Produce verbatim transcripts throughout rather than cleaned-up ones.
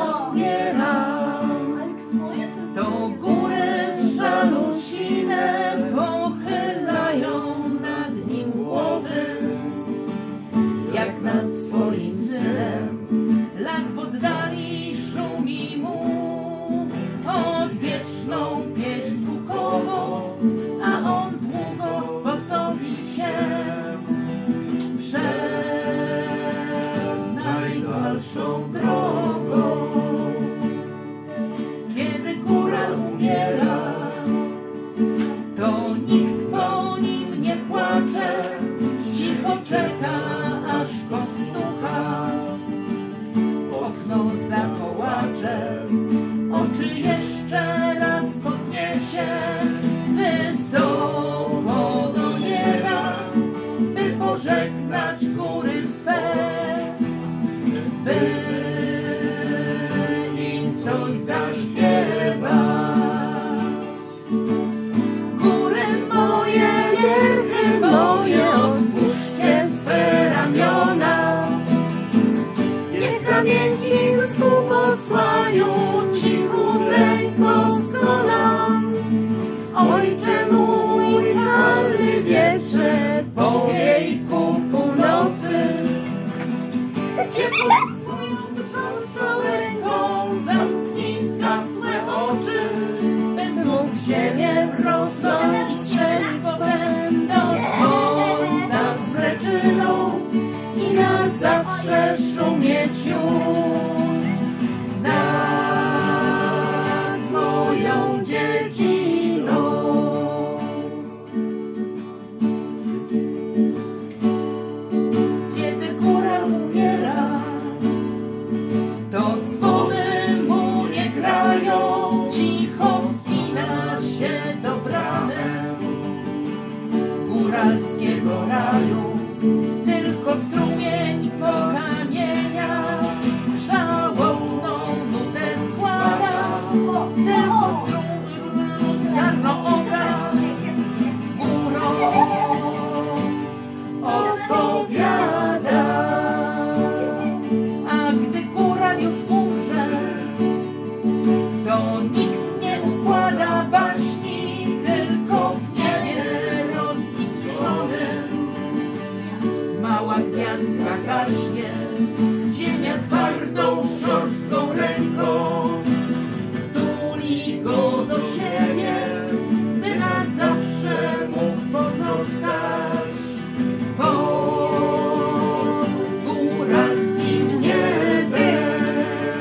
umiera, to góry z żalu sine pochylają nad nim głowy, jak nad swoim synem. Las w oddali szumi mu odwieczną pieśń bukową, a on długo sposobi się przed najdalszą drogą. Kiedy góral umiera, to nikt po nim nie płacze, cicho czeka, aż go stucha okno za kołaczem. Oczy jeszcze raz podniesie wysoko do nieba, by pożegnać góry swe, by im coś zaśpiewać. Góry moje, wierchy moje, otwórzcie swe ramiona, niech na miękkim współposłaniu cichuteńko skonam. Ojcze mój, halny wietrze, powiej ku północy, gdzie pod swoją drżącą ręką zamknij zgasłe oczy, bym mógł ziemię wrosnąć, strzelić potem do słońca z mleczyną i na zawsze szumieć już nad moją dziedziną. Kiedy góral umiera, to dzwony mu nie grają, cicho wspina się do bramy góralskiego raju. Tylko strumień po kamieniach żałobną nutę składa, tylko strumień czarnooka górą odpowiada. A gdy góral już umrze, to nikt nie układa baśni, tylko w niebie rozbistrzony mała gwiazdka gaśnie. Ziemia twardą, szorstką ręką tuli go do siebie, by na zawsze mógł pozostać pod góralskim niebem.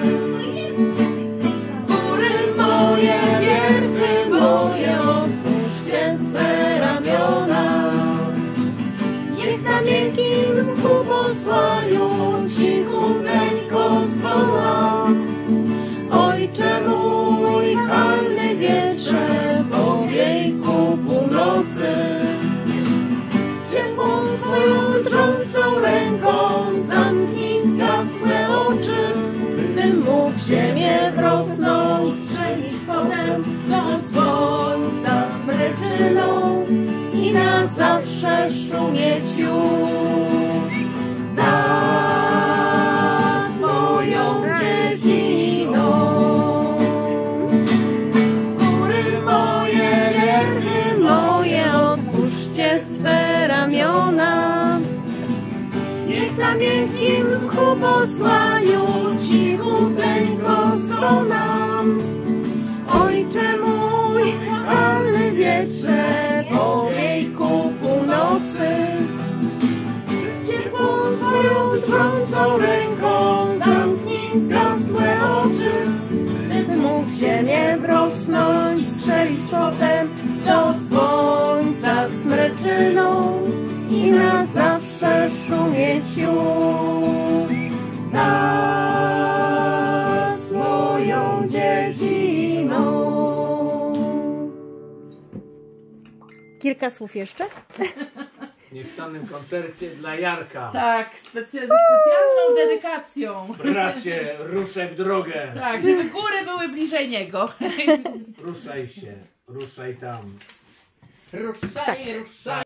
Góry moje, wierchy moje, otwórzcie swe ramiona, niech na miękkim współposłaniu cichuteńko skonam. Ojcze mój, halny wietrze, powiej ku północy, ciepłą swoją drżącą ręką zamknij zgasłe oczy, bym mógł ziemię wrosnąć, strzelić potem do słońca z mleczyną i na zawsze szumieć już nad moją dziedziną. Góry moje, wierchy moje, otwórzcie swe ramiona, niech na miękkim współposłaniu cichuteńko skonam. Ojcze mój, halny wietrze, powiej ku północy, ciepłą swoją drżącą ręką zamknij zgasłe oczy, bym mógł ziemię wrosnąć, strzelić potem do słońca z mleczyną i na zawsze szumieć już nad moją dziedziną. Kilka słów jeszcze? Niestanym koncercie dla Jarka. Tak, specy ze specjalną dedykacją. Bracie, ruszaj w drogę. Tak, żeby góry były bliżej niego. Ruszaj się, ruszaj tam. Ruszaj, ruszaj.